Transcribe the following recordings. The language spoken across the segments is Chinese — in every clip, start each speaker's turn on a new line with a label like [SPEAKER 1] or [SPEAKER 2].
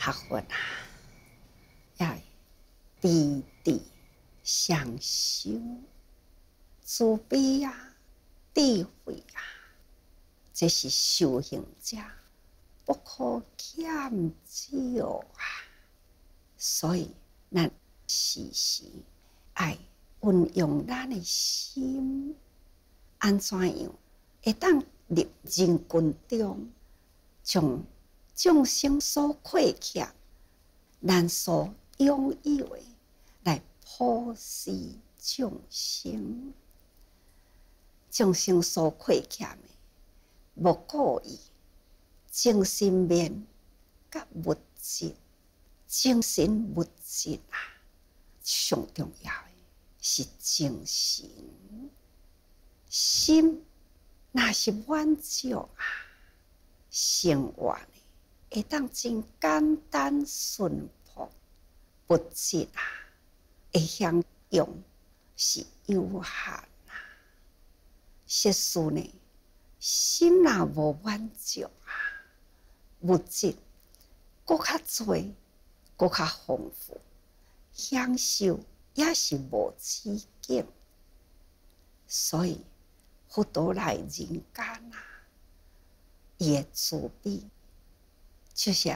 [SPEAKER 1] 学佛啊，要彼此相修，慈悲啊，智慧啊，这是修行者不可欠少啊。所以，咱时时爱运用咱的心，安怎样会当入人群中，将众生所亏欠，咱所拥有的来普施众生。众生所亏欠的，无故意，精神面甲物质。精神物质啊，上重要的是精神。心若是满足啊，生活呢会当真简单顺服。物质啊，会享用是有限啊。实事呢，心若无满足啊，物质搁较多。搁较丰富，享受也是无止境。所以佛陀来人间啊，伊的慈悲就是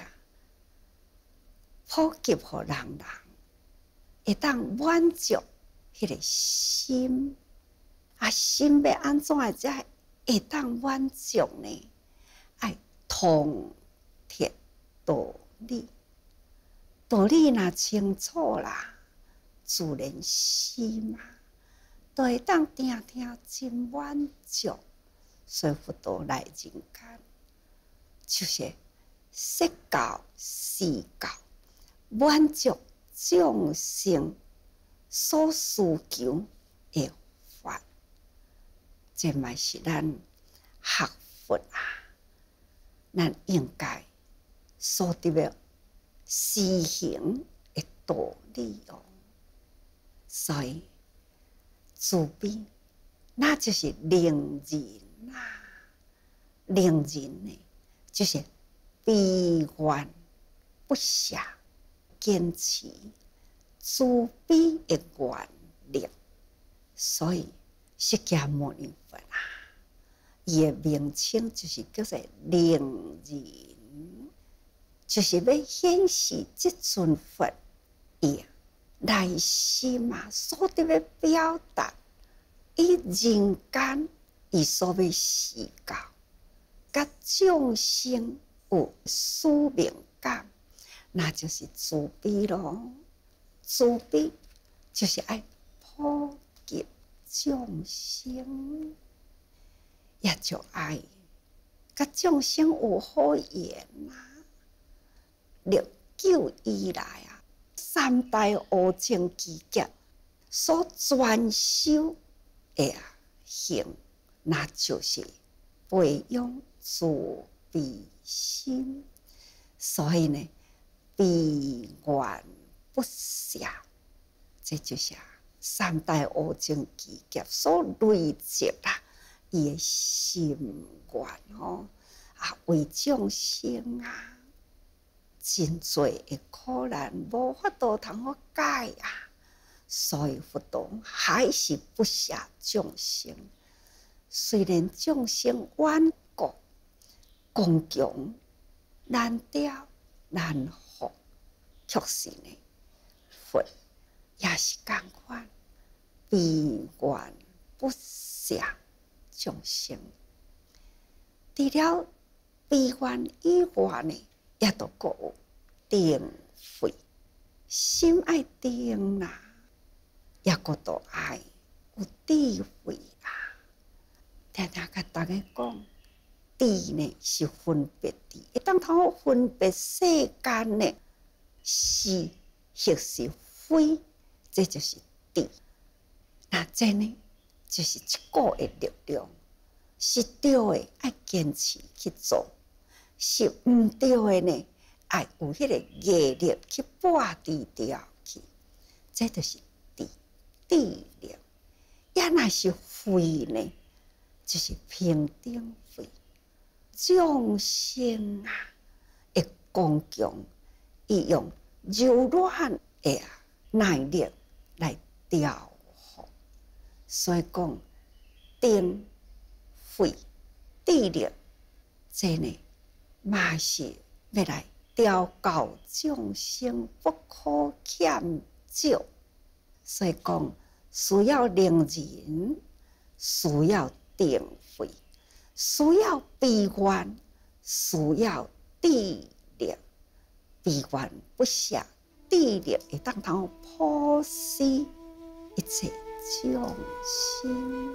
[SPEAKER 1] 普及予人人，会当满足迄个心。啊，心要安怎个才会当满足呢？爱通彻道理。道理若清楚啦，自然心啊，都会当定定真满足。所以佛陀来人间，就是说教示教，满足众生所需求的法。这嘛是咱学佛啊，咱应该所得的施行的道理哦。所以慈悲那就是令人啊，令人呢就是悲愿不舍，坚持慈悲的愿力。所以释迦牟尼佛啊，伊的名称就是叫做令人。就是要显示这尊佛伊内心啊所得要表达，伊人间伊所要示教，甲众生有使命感，那就是慈悲咯。慈悲就是爱普及众生，也就爱甲众生有好缘啊。历久以来啊，三大无情之劫所专修的行，那就是培养慈悲心。所以呢，悲愿不舍，这就是三大无情之劫所累积啦，伊的心愿哦啊，为众生啊。真多的苦难无法度通好解啊，所以佛陀还是不舍众生。虽然众生顽固、刚强、难调、难服，却是呢，佛也是同款，悲愿不舍众生。除了悲愿以外呢，也都各有定慧，心爱定啦，也各都爱有智慧啦。常常甲大家讲，智呢是分别智，会当通好分别世间呢是或是非，这就是智。那这呢就是一股的力量，是对的爱坚持去做。是毋对的呢，爱有迄个毅力去拔除掉去，这就是智力。也若是慧呢，就是平等慧。众生啊，会刚强， 伊用柔软的耐力来调伏。所以讲，定、慧、智力，这呢嘛是要来调教众生不可欠少。所以讲，需要令人，需要定慧，需要悲愿，需要智力。悲愿不暇，智力会当通普施一切众生。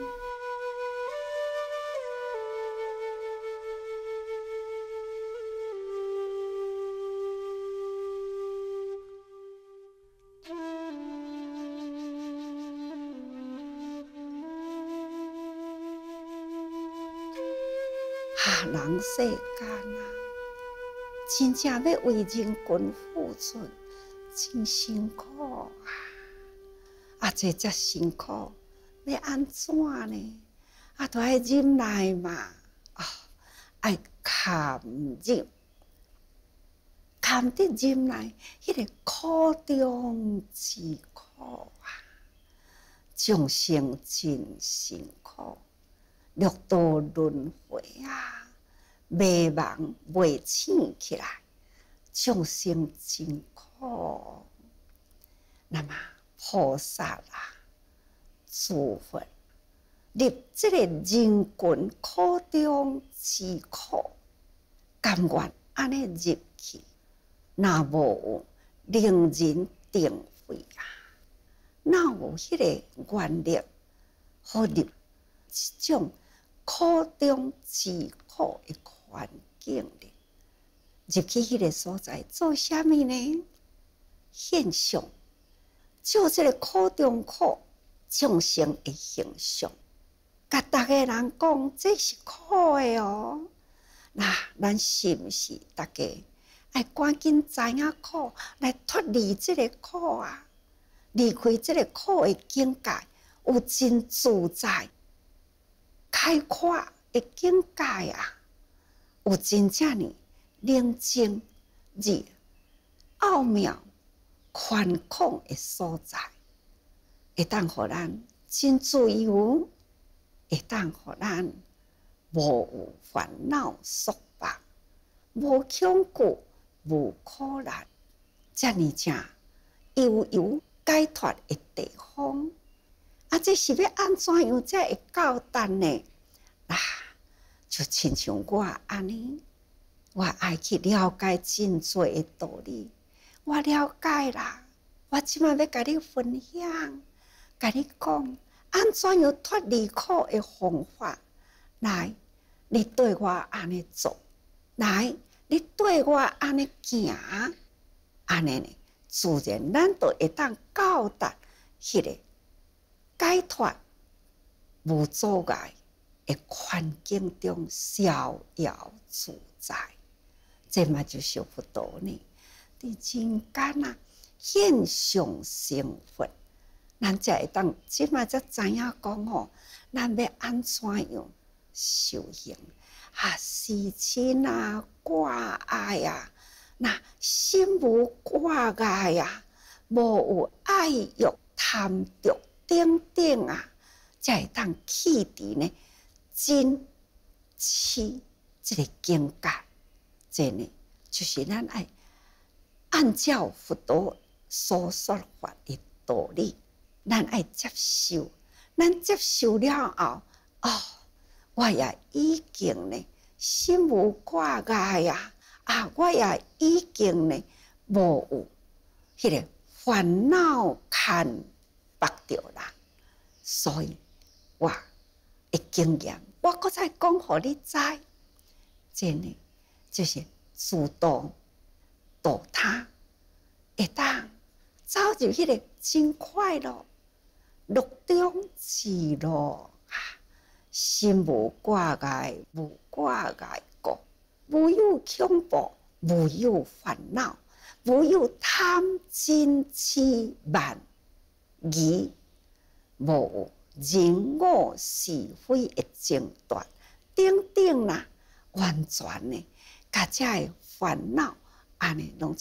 [SPEAKER 1] 人世间啊，真正要为人群付出，真辛苦啊！这遮辛苦，要安怎呢？都要忍耐嘛，爱堪忍，堪得忍耐，迄个苦中之苦啊！众生真辛苦，六道轮回啊！迷茫袂醒起来，众生真苦。那么菩萨啊，诸佛入这个人群苦中之苦，甘愿安尼入去，若无令人定慧啊，哪有迄个愿力，好入这种苦中之苦的环境里，入去迄个所在做啥物呢？现象，就这个苦中苦，众生的形象，甲大家人讲这是苦的哦。那咱是毋是大家爱赶紧知影苦，来脱离这个苦啊？离开这个苦的境界，有真自在、开阔的境界啊！有真正呢宁静、热、奥妙、宽广的所在，会当互咱真自由，会当互咱无有烦恼束缚，无恐惧，无苦难，遮尔正悠悠解脱的地方。这是要安怎样才会简单呢？就亲像我安尼，我爱去了解真多的道理。我了解啦，我即摆要甲你分享，甲你讲安怎样脱离苦的方法。来，你对我安尼做，来，你对我安尼行，安尼呢，自然咱就会当到达迄个解脱无阻碍的环境中逍遥自在。这嘛就是佛道呢，伫人间啊，现象成佛，咱才会当即嘛才知影讲吼，咱要安怎样修行事情啊，挂碍啊，那心无挂碍啊，无有爱欲贪着等等啊，才会当去伫呢真痴这个境界。这呢，就是咱爱按照佛陀所说法的道理，咱爱接受。咱接受了后，我也已经呢心无挂碍我也已经呢无有迄个烦恼牵绑着啦。所以我的经验，我搁再讲互你知，真的就是自度度他，会当走入迄个真快乐、乐中之乐心无挂碍，无挂碍过，无有恐怖，无有烦恼，无有贪嗔痴慢疑，无有人我是非的争端等等啦，完全呢，甲这个烦恼安尼拢总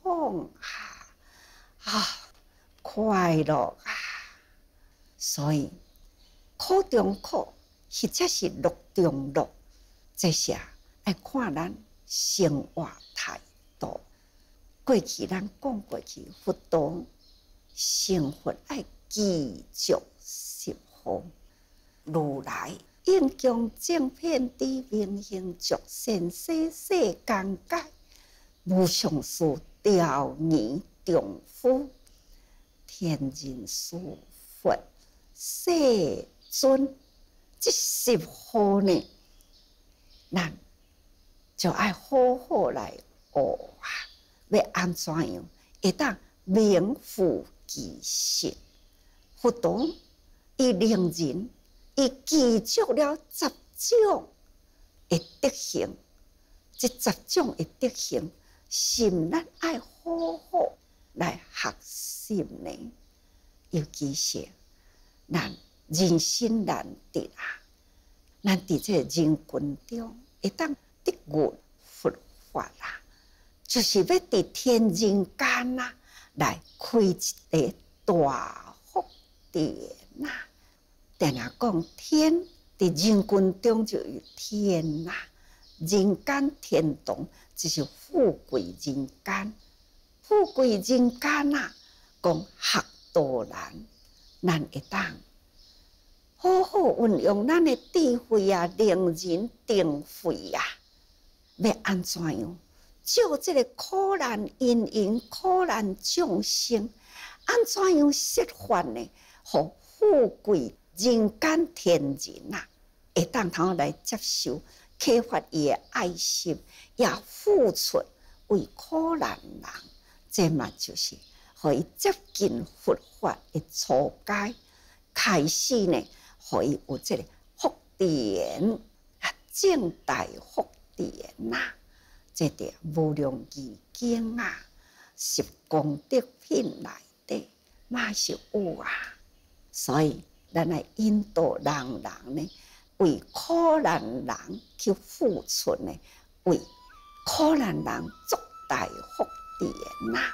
[SPEAKER 1] 放快乐啊！所以苦中苦，或者是乐中乐，这些爱看咱生活态度。过去咱讲过去，佛道成佛爱继续十方，如来应将正遍知明行足善世世间界，无上士调研丈夫，天人师佛世尊。这十号呢，咱就爱好好来学啊！要安怎样会当名副其实？佛道伊令人伊记住了10种的德行，这10种的德行，是咱爱好好来学习呢。尤其是咱人生难得啊，咱伫这人群中会当得闻佛法啊，就是要伫天人间啊来开一个大福田啊。定定讲天伫人群中就有天啊，人间天堂就是富贵人间，富贵人间啊，讲学道人，咱会当好好运用咱的智慧啊，令人定慧啊，要安怎样？照这个苦难因缘、苦难众生，安怎样设法呢？互富贵人间天人啊，会当通来接受，启发伊的爱心，也付出为苦难人。这嘛就是互伊接近佛法的初阶，开始呢。可以有这个福田啊，正大福田啊，这个无量义经啊，十功德品内底嘛是有啊。所以咱来引导人人呢，为苦难人去付出呢，为苦难人做大福田啊。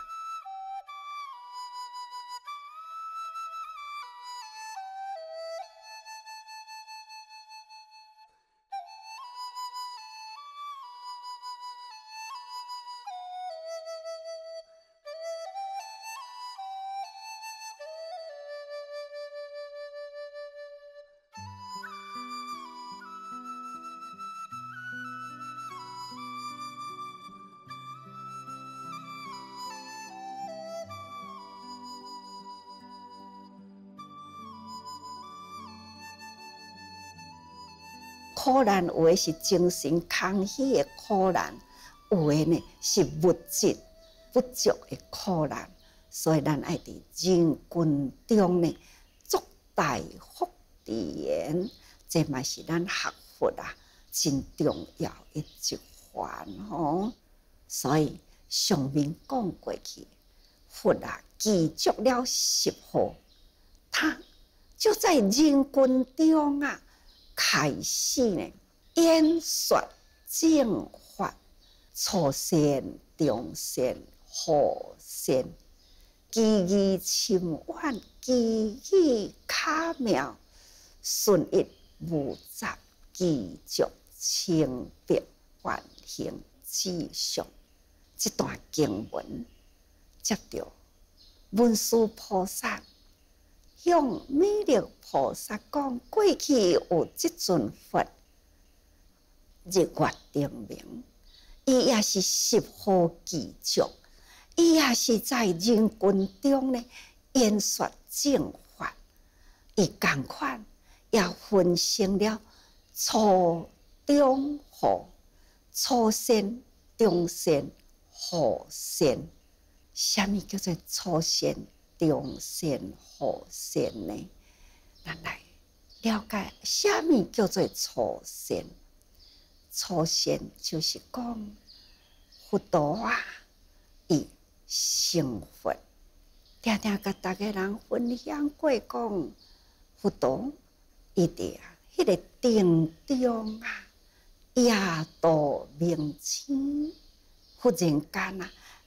[SPEAKER 1] 苦难有的是精神空虚的苦难，有的呢是物质不足的苦难，所以咱爱伫人群中呢，做大福田，这嘛是咱学佛啊真重要的一环吼。所以上面讲过去，佛啊记住了10号，他就在人群中啊。开始呢，演说正法，初善、中善、后善，机宜深远，机宜巧妙，顺益无杂，继续清白，完行志向。这段经文接着文殊菩萨。向弥勒菩萨讲，过去有这尊佛，日月灯明，伊也是10号记住，伊也是在人群中呢演说正法，伊同款也分成了初、中、后，初善、中善、后善。什么叫做初善？中善、后善呢？咱来了解什么叫做初善。初善就是讲佛道啊，伊成佛。常常甲大家人分享过讲，佛道伊伫迄个定中啊，夜度明星，忽然间啊，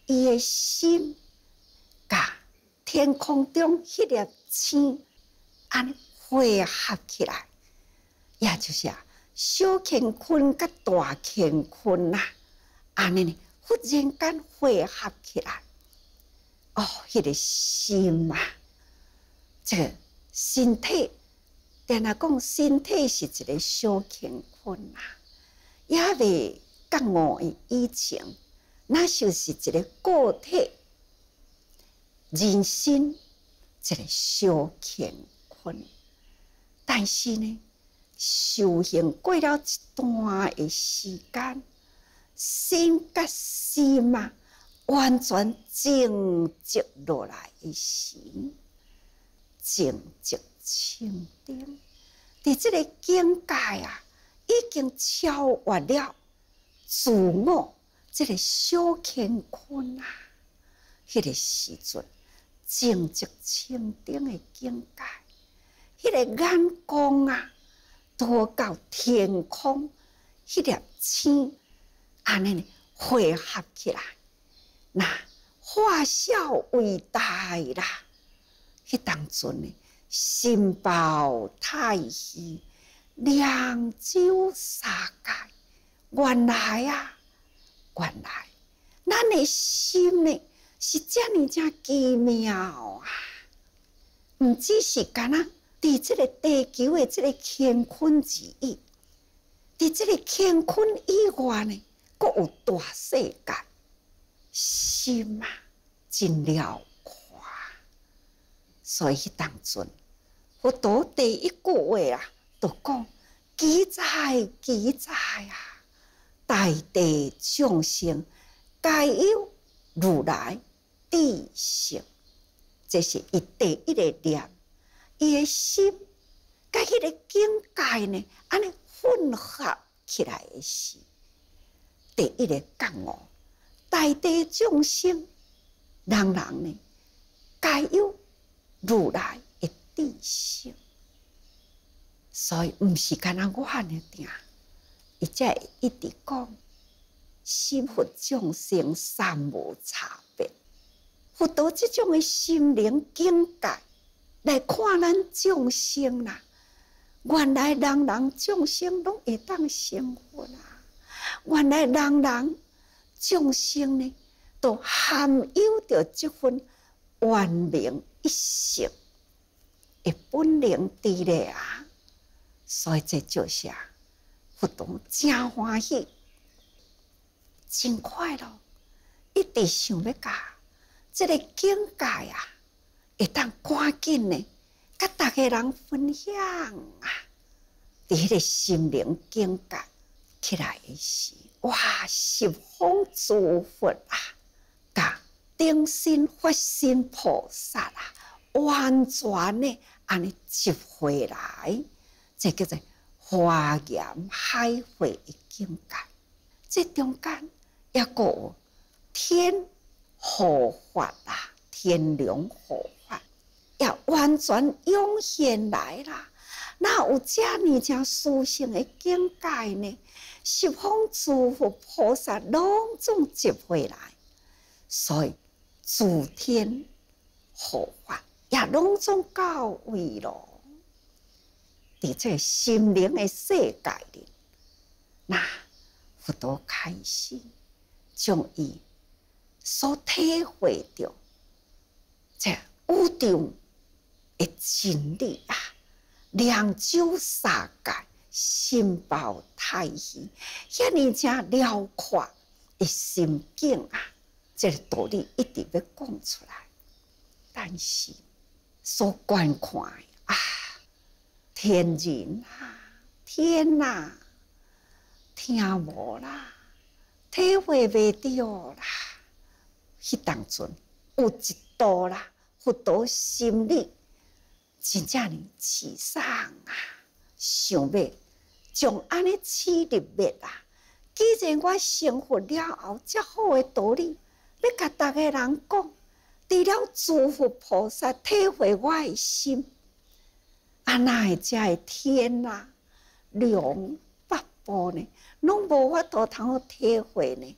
[SPEAKER 1] 伊的心，甲天空中迄粒星，安尼汇合起来，也就是小乾坤甲大乾坤啦，安尼呢，忽然间汇合起来，哦，迄个心啊，这个身体，定来讲身体是一个小乾坤啦，也未觉悟的以前，那就是一个个体人生一个小乾坤。但是呢，修行过了一段的时间，身甲心啊，完全静寂落来的时，静寂清定，伫这个境界啊，已经超越了自我这个小乾坤啊，迄个时阵静寂清定的境界。迄个眼光啊，多到天空，迄粒星，安尼汇合起来，那化小为大啦。迄当阵呢，心抱太虚，两洲三界。原来啊，原来咱的心呢，是这么奇妙啊！唔只是干那。伫这个地球的这个乾坤之域，伫这个乾坤以外呢，阁有大世界，心啊真辽阔。所以当阵，佛陀第一句话啊，就讲：奇哉奇哉啊！大地众生皆有如来智性，这是伊第一个念。伊的心，甲迄个境界呢，安尼混合起来的时，第一个觉悟，大地众生，人人呢，皆有如来的智性，所以毋是干那我呢定，伊才会一直讲，心佛众生三无差别，佛陀这种的心灵境界。来看咱众生啦，原来人人众生拢会当成佛啦。原来人人众生呢，都含有着这份圆明一性的本能伫咧啊。所以这就是佛陀真欢喜，真快乐，一直想要甲这个境界啊。会当赶紧呢，甲大家人分享啊！伫迄个心灵境界起来的时，哇！十方诸佛啊，甲顶身法身菩萨啊，完全呢安尼集回来，这叫做华严海会的境界。这中间也阁有天护法啊，天龙护法。也完全涌现来啦！哪有这么正殊胜的境界呢？十方诸佛菩萨拢总集回来，所以诸天护法也拢总到位咯。伫这心灵的世界里，那佛陀开始将伊所体会到这宇宙。的真理啊，两洲三界，心抱太虚，遐尼正辽阔的心境啊，这个道理一直要讲出来。但是所观看啊，天人啊，天啊，听无啦，体会袂到啦。迄当阵有一度啦，佛陀心里。真正呢，气爽啊！想要将安尼起入灭啊！既然我成佛了后，遮好的道理，要甲大家人讲，除了诸佛菩萨体会我的心，哪会遮的天啊、龙、八部呢，拢无法度通体会呢？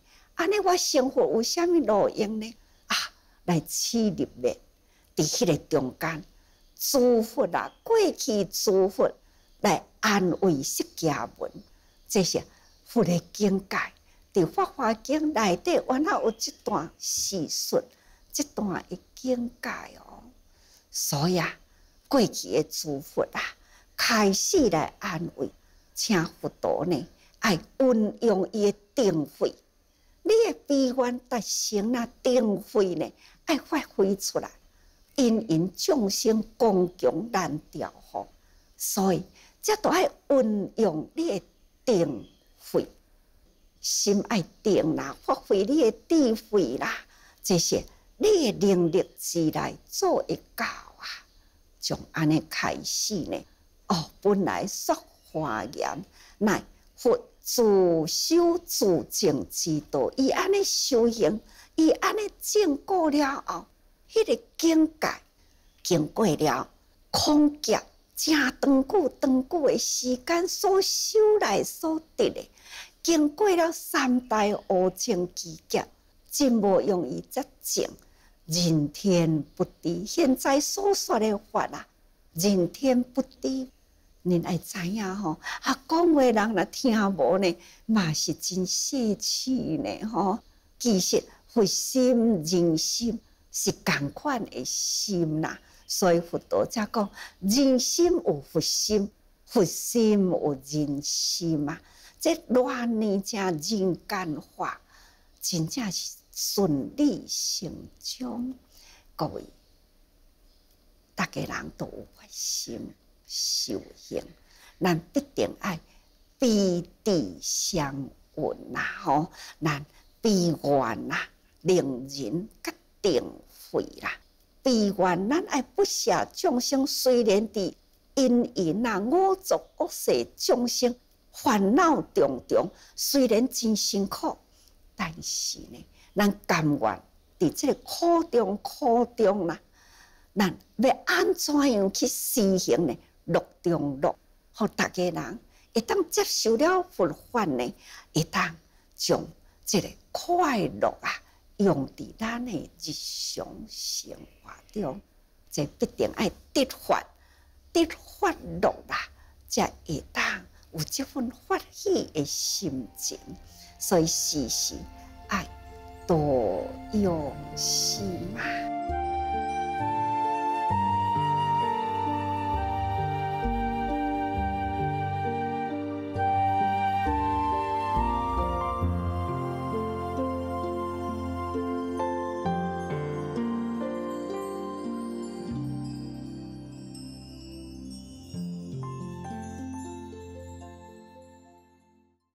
[SPEAKER 1] 安尼我生活有啥物路用呢？啊，来起立咧，伫迄个中间，诸佛啊，过去诸佛来安慰释迦文，这是佛的境界。伫《法华经》内底，原来有这段叙述，这段的境界哦。所以啊，过去的诸佛啊，开始来安慰，请佛陀呢，爱运用伊的定慧。你的悲愿达成啊，定慧呢，爱发挥出来，因众生共穷难调伏，所以这都爱运用你的定慧，心爱定啦，发挥你的智慧啦，这些你的能力之内做会到啊，从安尼开始呢，哦，本来说华严乃佛。自修自证之道，伊安尼修行，伊安尼证过了后，迄个境界经过了空劫真长久的时间所修来所得的，经过了三大无证之劫，真无用伊才证人天不敌。现在所说的法啊，人天不敌。恁爱知影吼，啊，讲话人若听无呢，嘛是真泄气呢吼。其实佛心人心是同款的心啦，所以佛陀才讲人心有佛心，佛心有人心啊。这偌呢正人间法，真正是顺理成章。各位，大家人都有发心。修行，咱必定爱彼此相允呐，吼，咱悲愿呐，令人甲定慧啦。悲愿咱爱不舍众生，虽然伫因缘啊五浊恶世众生烦恼重重，虽然真辛苦，但是呢，咱甘愿伫这个苦中啦，咱要安怎样去施行呢？乐中乐，互大家人会当接受了佛法呢，会当将这个快乐啊用伫咱的日常生活中，这必定爱得法乐啦，才会当有这份欢喜的心情。所以时时爱多用心啊。